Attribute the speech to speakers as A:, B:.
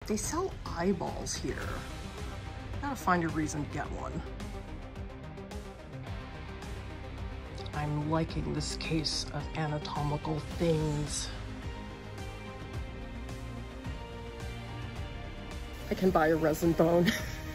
A: They sell eyeballs here. Gotta find a reason to get one. I'm liking this case of anatomical things. I can buy a resin bone.